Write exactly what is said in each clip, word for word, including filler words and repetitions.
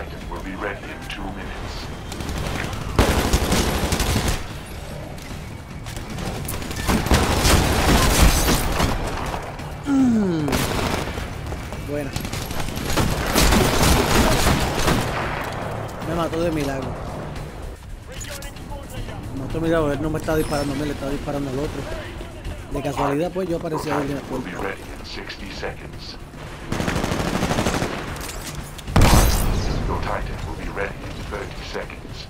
Titan will be ready in two minutes. Mm. Buena. Me mató de milagro. Me mató de milagro, él no me está disparando a mí, le está disparando al otro. De casualidad, pues yo aparecí ahí en la puerta. Your Titan will be ready in thirty seconds.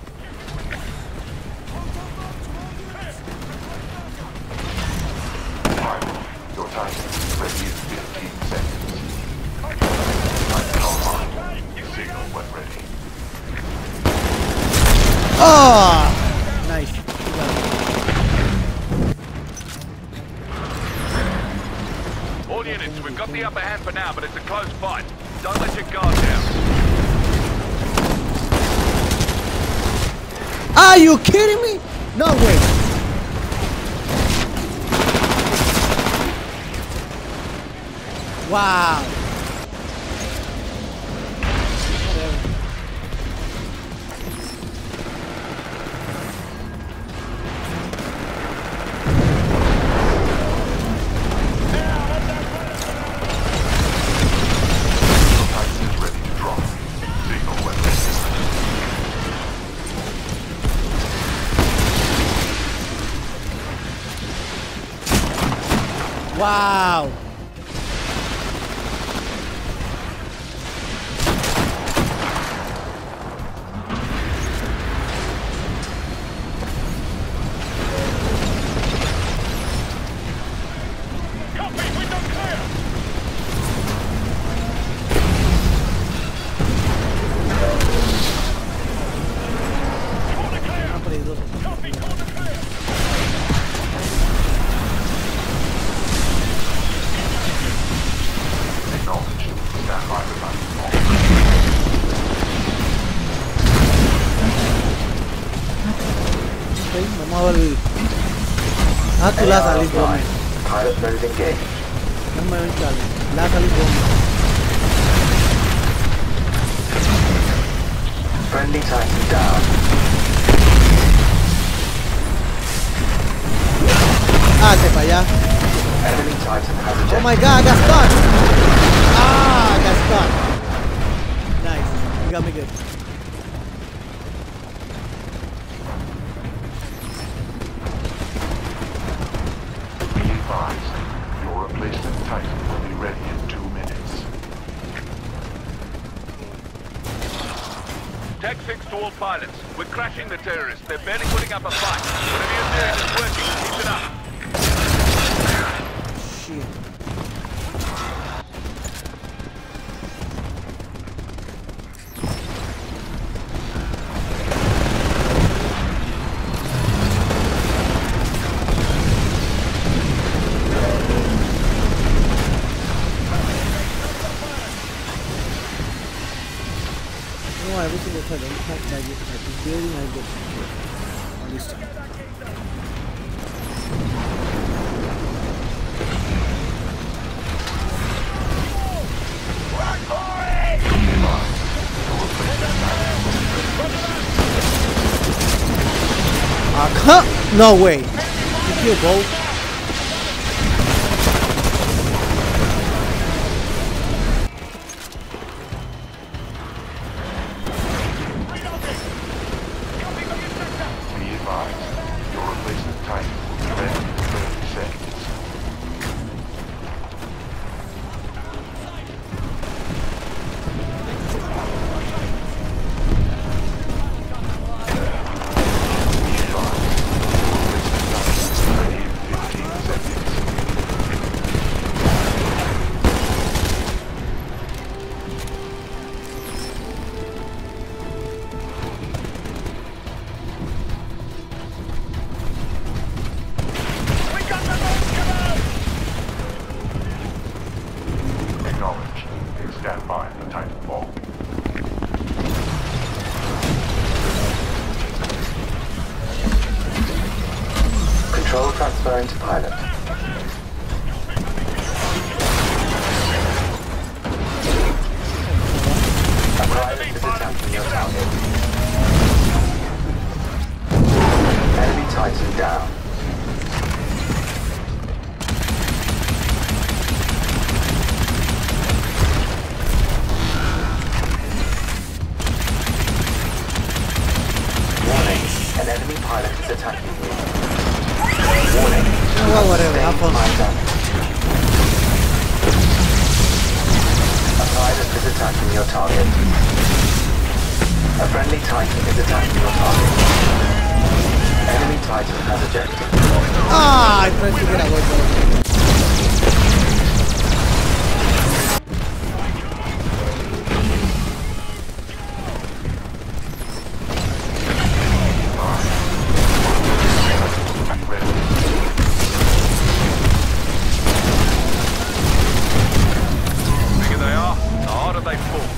Your Titan is ready in fifteen seconds. Titan online. Signal when ready. Oh! Nice. All units, we've got the upper hand for now, but it's a close fight. Don't let your guard down. Are you kidding me? No way. Wow. Wow. Ah, tú la salís, bomba. No me ven, Charlie. La salís, bomba. Friendly Titan down. Ah, se para allá. Enemy Titan has ejected. Oh my god, I got stuck. Ah, I got stuck. Nice. You got me good. Your replacement Titan will be ready in two minutes. Tech six to all pilots. We're crashing the terrorists. They're barely putting up a fight. Whatever you're doing is working. Keep it up. Shit. Every single time I get like this building, I get on this time. Ah, come! No way! You kill both. Stand by for Titanfall. Control transferring to pilot. A pilot is attempting enemy pilot is attacking you. Warning. Well, whatever, have fun. Mine damage. A pilot is attacking your target. A friendly Titan is attacking your target. Enemy Titan has ejected. Ah, I tried to get away from it. Bigger they are, the harder they fall.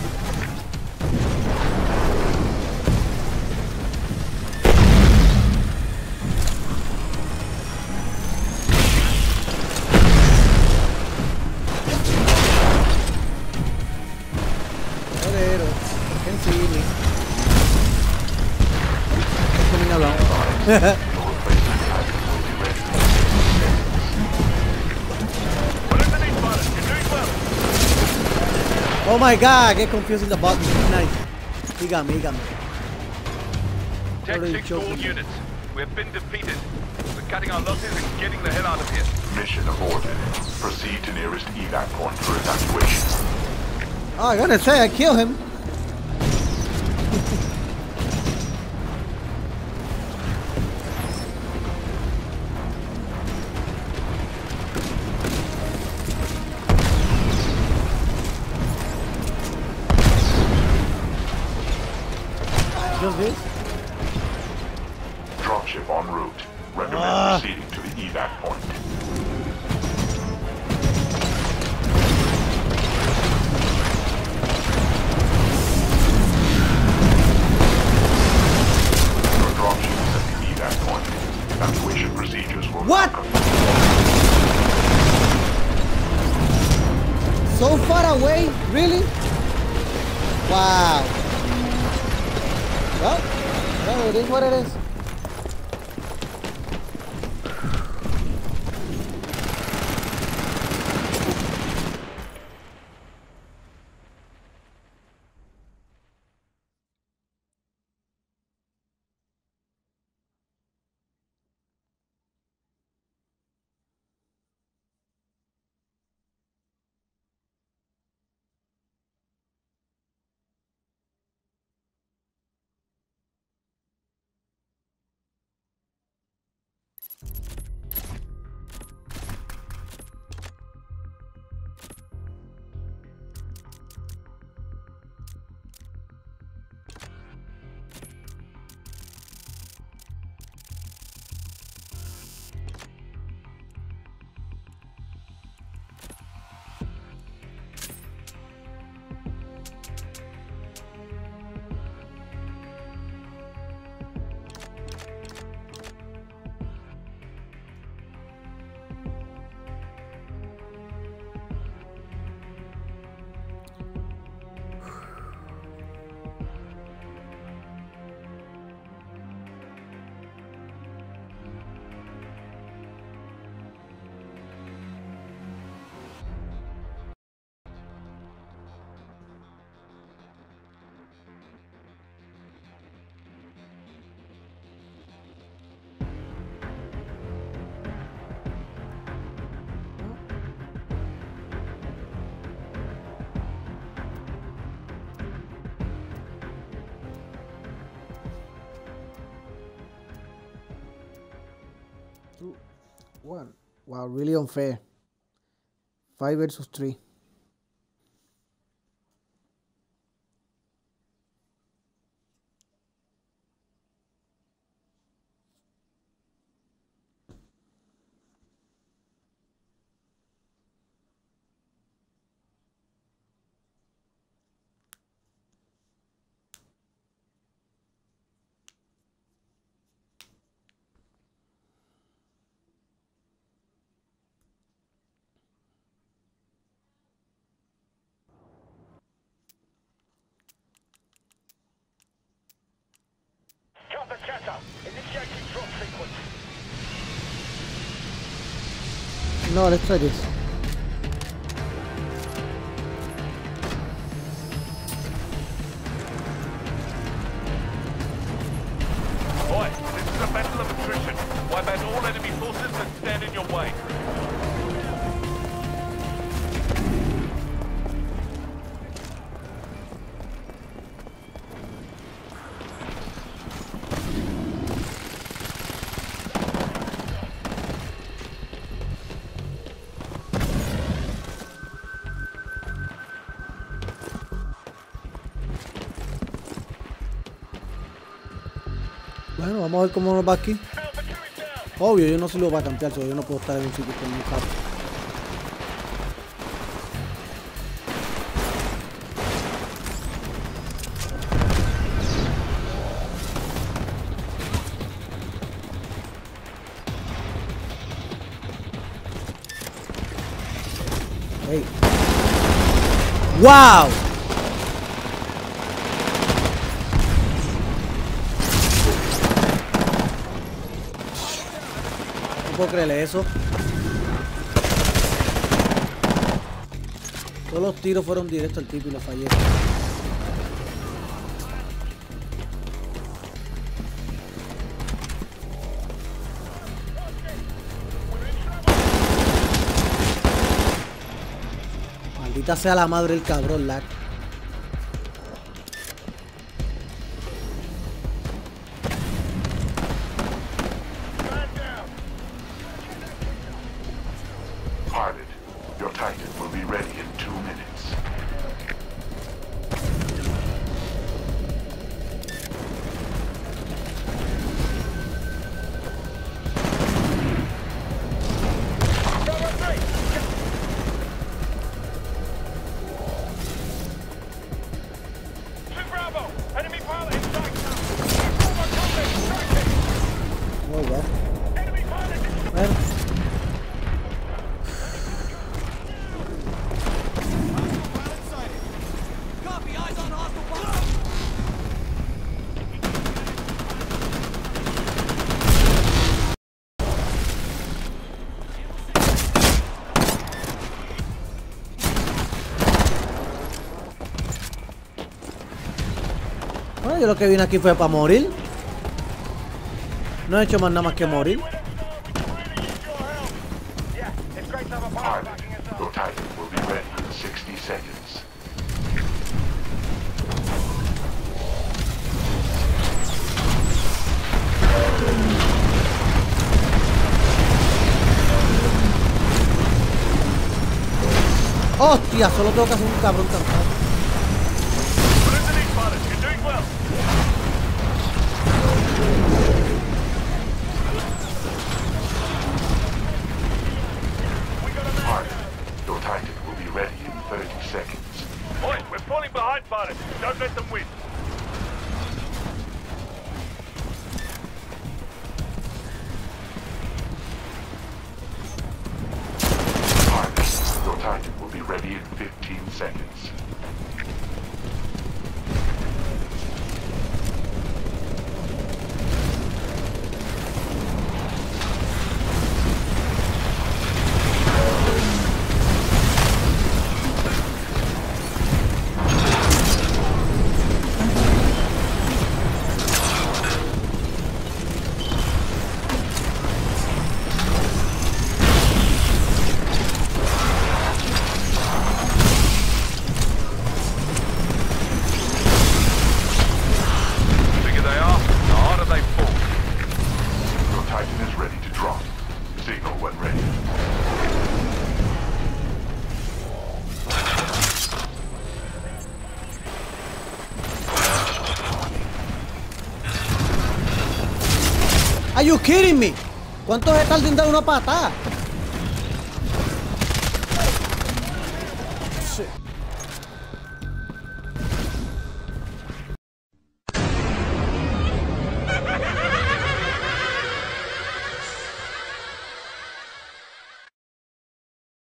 Joder, can see me. It's coming along. Well, underneath, pilot, you're doing well. Oh my god, I get confused in the button. Nice. He got me, he got me. Tech Already six to all choking. units. We've been defeated. We're cutting our losses and getting the hell out of here. Mission aborted. Proceed to nearest evac point for evacuation. Oh, I gotta say, I killed him. Just this? Dropship en route. Recommend Ah. proceeding to the evac point. Your dropship is at the evac point. Evacuation procedures will What? So far away? Really? Wow. Well, well, it is what it is. Two, one. Wow, really unfair. Five versus three. Counter chatter. Initiating drop sequence. No, let's try this. Boy, this is a all enemy forces that stand in your way. Bueno, vamos a ver cómo nos va aquí. Obvio, yo no sirvo para campear, so yo no puedo estar en un sitio con un carro. Hey. ¡Wow! No puedo creerle eso. Todos los tiros fueron directos al tipo y lo fallé. Maldita sea la madre del cabrón, lag. Pilot, your Titan will be ready in two minutes. Oh, wow. Bueno. Bueno, yo lo que vine aquí fue para morir. No he hecho más nada más que morir. Pilot, your Titan will be ready in sixty seconds. Hostia, solo tengo que hacer un cabrón cantado. Listen in, pilots. You're doing well. Pilot, your Titan will be ready in thirty seconds. Oi, we're falling behind, pilots. Don't let them win. Pilot, your Titan will be ready in fifteen seconds. The bigger they are, the harder they fall. Your Titan is ready to drop. Signal when ready. Are you kidding me? ¿Cuánto se tarda en dar una patada?